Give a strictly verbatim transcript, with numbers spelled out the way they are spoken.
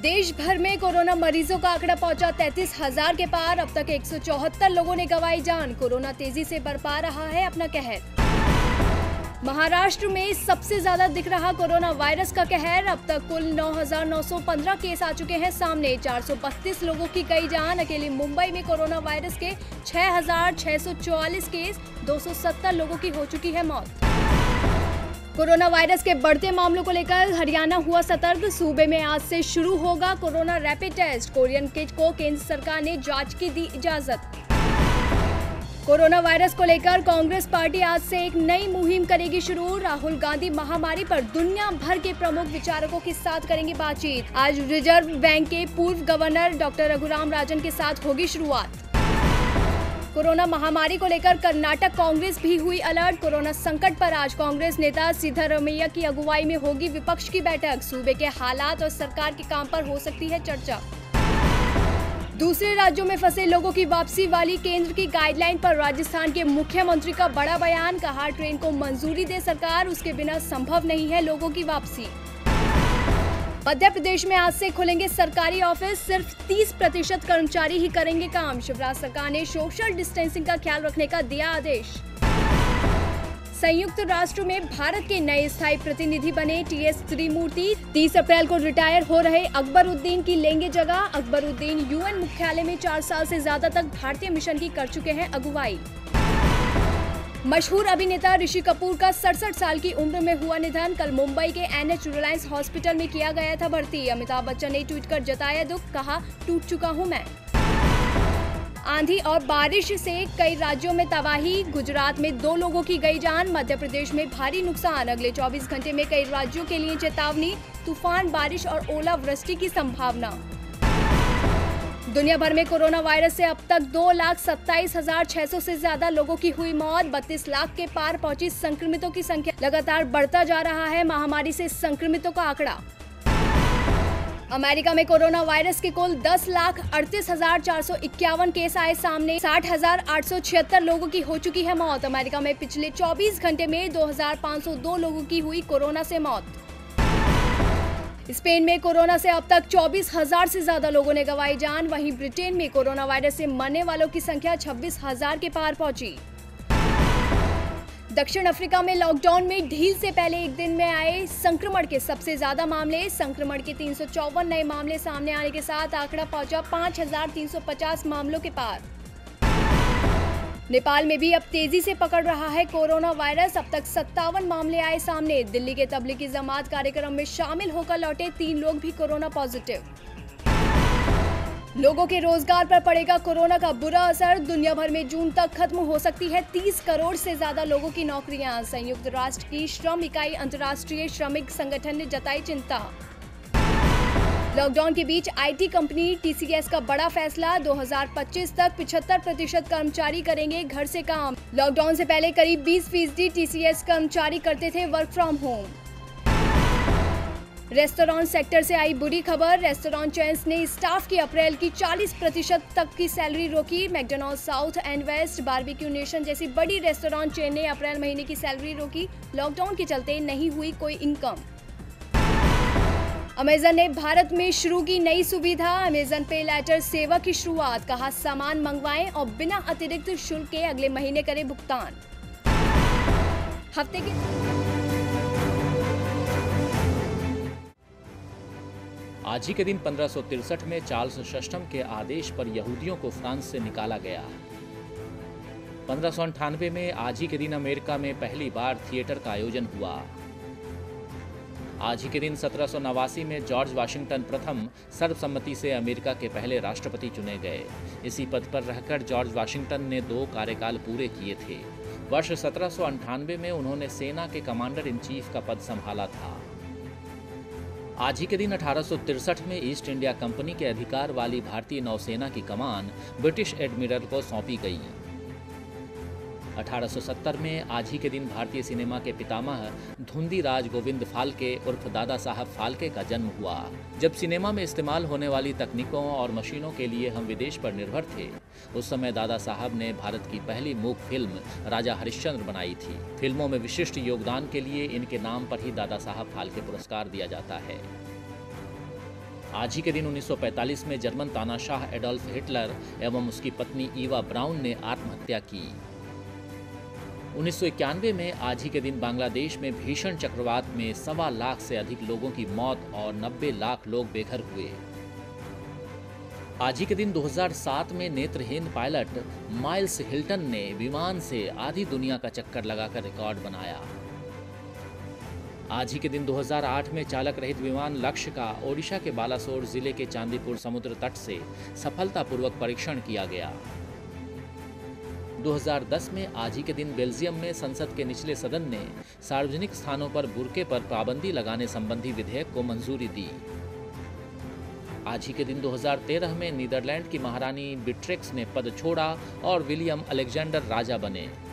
देश भर में कोरोना मरीजों का आंकड़ा पहुंचा तैंतीस हजार के पार। अब तक एक सौ चौहत्तर लोगों ने गंवाई जान। कोरोना तेजी से बरपा रहा है अपना कहर। महाराष्ट्र में सबसे ज्यादा दिख रहा कोरोना वायरस का कहर। अब तक कुल नौ हजार नौ सौ पंद्रह केस आ चुके हैं सामने। चार सौ बत्तीस लोगों की गई जान। अकेले मुंबई में कोरोना वायरस के छह हजार छह सौ चौवालीस केस, दो सौ सत्तर लोगों की हो चुकी है मौत। कोरोना वायरस के बढ़ते मामलों को लेकर हरियाणा हुआ सतर्क। सूबे में आज से शुरू होगा corona rapid test. Korean kit को केंद्र सरकार ने जांच की दी इजाजत। कोरोना वायरस को लेकर कांग्रेस पार्टी आज से एक नई मुहिम करेगी शुरू। राहुल गांधी महामारी पर दुनिया भर के प्रमुख विचारकों के साथ करेंगे बातचीत। आज रिजर्व बैंक के पूर्व गवर्नर डॉक्टर रघुराम राजन के साथ होगी शुरुआत। कोरोना महामारी को लेकर कर्नाटक कांग्रेस भी हुई अलर्ट। कोरोना संकट पर आज कांग्रेस नेता सिद्धरमैया की अगुवाई में होगी विपक्ष की बैठक। सूबे के हालात और सरकार के काम पर हो सकती है चर्चा। दूसरे राज्यों में फंसे लोगों की वापसी वाली केंद्र की गाइडलाइन पर राजस्थान के मुख्यमंत्री का बड़ा बयान। कहा, ट्रेन को मंजूरी दे सरकार, उसके बिना संभव नहीं है लोगों की वापसी। मध्य प्रदेश में आज से खुलेंगे सरकारी ऑफिस। सिर्फ तीस प्रतिशत कर्मचारी ही करेंगे काम। शिवराज सरकार ने सोशल डिस्टेंसिंग का ख्याल रखने का दिया आदेश। संयुक्त राष्ट्र में भारत के नए स्थायी प्रतिनिधि बने टी एस त्रिमूर्ति। तीस अप्रैल को रिटायर हो रहे अकबरुद्दीन की लेंगे जगह। अकबरुद्दीन यूएन मुख्यालय में चार साल से ज्यादा तक भारतीय मिशन की कर चुके हैं अगुवाई। मशहूर अभिनेता ऋषि कपूर का सड़सठ साल की उम्र में हुआ निधन। कल मुंबई के एन एच रिलायंस हॉस्पिटल में किया गया था भर्ती। अमिताभ बच्चन ने ट्वीट कर जताया दुख। कहा, टूट चुका हूं मैं। आंधी और बारिश से कई राज्यों में तबाही। गुजरात में दो लोगों की गई जान। मध्य प्रदेश में भारी नुकसान। अगले चौबीस घंटे में कई राज्यों के लिए चेतावनी। तूफान, बारिश और ओलावृष्टि की संभावना। दुनिया भर में कोरोना वायरस से अब तक दो लाख सत्ताईस हजार छह सौ से ज्यादा लोगों की हुई मौत। बत्तीस लाख के पार पहुंची संक्रमितों की संख्या। लगातार बढ़ता जा रहा है महामारी से संक्रमितों का आंकड़ा। अमेरिका में कोरोना वायरस के कुल दस लाख अड़तीस हजार चार सौ इक्यावन केस आए सामने। साठ हजार आठ सौ छिहत्तर लोगों की हो चुकी है मौत। अमेरिका में पिछले चौबीस घंटे में दो हजार पाँच सौ दो लोगों की हुई कोरोना से मौत। स्पेन में कोरोना से अब तक चौबीस हजार से ज्यादा लोगों ने गंवाई जान। वहीं ब्रिटेन में कोरोना वायरस से मरने वालों की संख्या छब्बीस हजार के पार पहुंची। दक्षिण अफ्रीका में लॉकडाउन में ढील से पहले एक दिन में आए संक्रमण के सबसे ज्यादा मामले। संक्रमण के तीन सौ चौवन नए मामले सामने आने के साथ आंकड़ा पहुंचा पाँच हजार तीन सौ पचास मामलों के पार। नेपाल में भी अब तेजी से पकड़ रहा है कोरोना वायरस। अब तक सत्तावन मामले आए सामने। दिल्ली के तबलीगी जमात कार्यक्रम में शामिल होकर लौटे तीन लोग भी कोरोना पॉजिटिव। लोगों के रोजगार पर पड़ेगा कोरोना का बुरा असर। दुनिया भर में जून तक खत्म हो सकती है तीस करोड़ से ज्यादा लोगों की नौकरियां। संयुक्त राष्ट्र की श्रम इकाई अंतर्राष्ट्रीय श्रमिक संगठन ने जताई चिंता। लॉकडाउन के बीच IT company T C S का बड़ा फैसला। दो हजार पच्चीस तक पचहत्तर प्रतिशत कर्मचारी करेंगे घर से काम। लॉकडाउन से पहले करीब बीस फीसदी टी सी एस कर्मचारी करते थे work from home. Restaurant sector से आई बुरी खबर। रेस्टोरेंट चेन्स ने स्टाफ की अप्रैल की चालीस प्रतिशत तक की सैलरी रोकी। McDonald's, south and west, Barbeque Nation जैसी बड़ी रेस्टोरेंट चेन ने अप्रैल महीने की सैलरी रोकी। लॉकडाउन के चलते नहीं हुई कोई इनकम। अमेजन ने भारत में शुरू की नई सुविधा। अमेजन पे लेटर सेवा की शुरुआत। कहा, सामान मंगवाएं और बिना अतिरिक्त शुल्क के अगले महीने करें भुगतान। हफ्ते के आज ही के दिन पंद्रह सौ तिरसठ में चार्ल्स षष्ठम के आदेश पर यहूदियों को फ्रांस से निकाला गया। पंद्रह सौ अंठानवे में आज ही के दिन अमेरिका में पहली बार थिएटर का आयोजन हुआ। आज ही के दिन सत्रह सौ नवासी में जॉर्ज वाशिंगटन प्रथम सर्वसम्मति से अमेरिका के पहले राष्ट्रपति चुने गए। इसी पद पर रहकर जॉर्ज वाशिंगटन ने दो कार्यकाल पूरे किए थे। वर्ष सत्रह सौ अंठानवे में उन्होंने सेना के कमांडर इन चीफ का पद संभाला था। आज ही के दिन अठारह सौ तिरसठ में ईस्ट इंडिया कंपनी के अधिकार वाली भारतीय नौसेना की कमान ब्रिटिश एडमिरल को सौंपी गई। अठारह सौ सत्तर में आज ही के दिन भारतीय सिनेमा के पितामह धुंधीराज गोविंद फाल्के उर्फ दादा साहब फाल्के का जन्म हुआ। जब सिनेमा में इस्तेमाल होने वाली तकनीकों और मशीनों के लिए हम विदेश पर निर्भर थे, उस समय दादा साहब ने भारत की पहली मूक फिल्म राजा हरिश्चंद्र बनाई थी। फिल्मों में विशिष्ट योगदान के लिए इनके नाम पर ही दादा साहब फाल्के पुरस्कार दिया जाता है। आज ही के दिन उन्नीस सौ पैंतालीस में जर्मन तानाशाह एडोल्फ हिटलर एवं उसकी पत्नी ईवा ब्राउन ने आत्महत्या की। उन्नीस सौ इक्यानवे में आज ही के दिन बांग्लादेश में भीषण चक्रवात में सवा लाख से अधिक लोगों की मौत और नब्बे लाख लोग बेघर हुए। आज ही के दिन दो हज़ार सात में नेत्रहीन पायलट माइल्स हिल्टन ने विमान से आधी दुनिया का चक्कर लगाकर रिकॉर्ड बनाया। आज ही के दिन दो हज़ार आठ में चालक रहित विमान लक्ष्य का ओडिशा के बालासोर जिले के चांदीपुर समुद्र तट से सफलतापूर्वक परीक्षण किया गया। दो हज़ार दस में आज ही के दिन बेल्जियम में संसद के निचले सदन ने सार्वजनिक स्थानों पर बुर्के पर पाबंदी लगाने संबंधी विधेयक को मंजूरी दी। आज ही के दिन दो हज़ार तेरह में नीदरलैंड की महारानी बिट्रिक्स ने पद छोड़ा और विलियम अलेक्जेंडर राजा बने।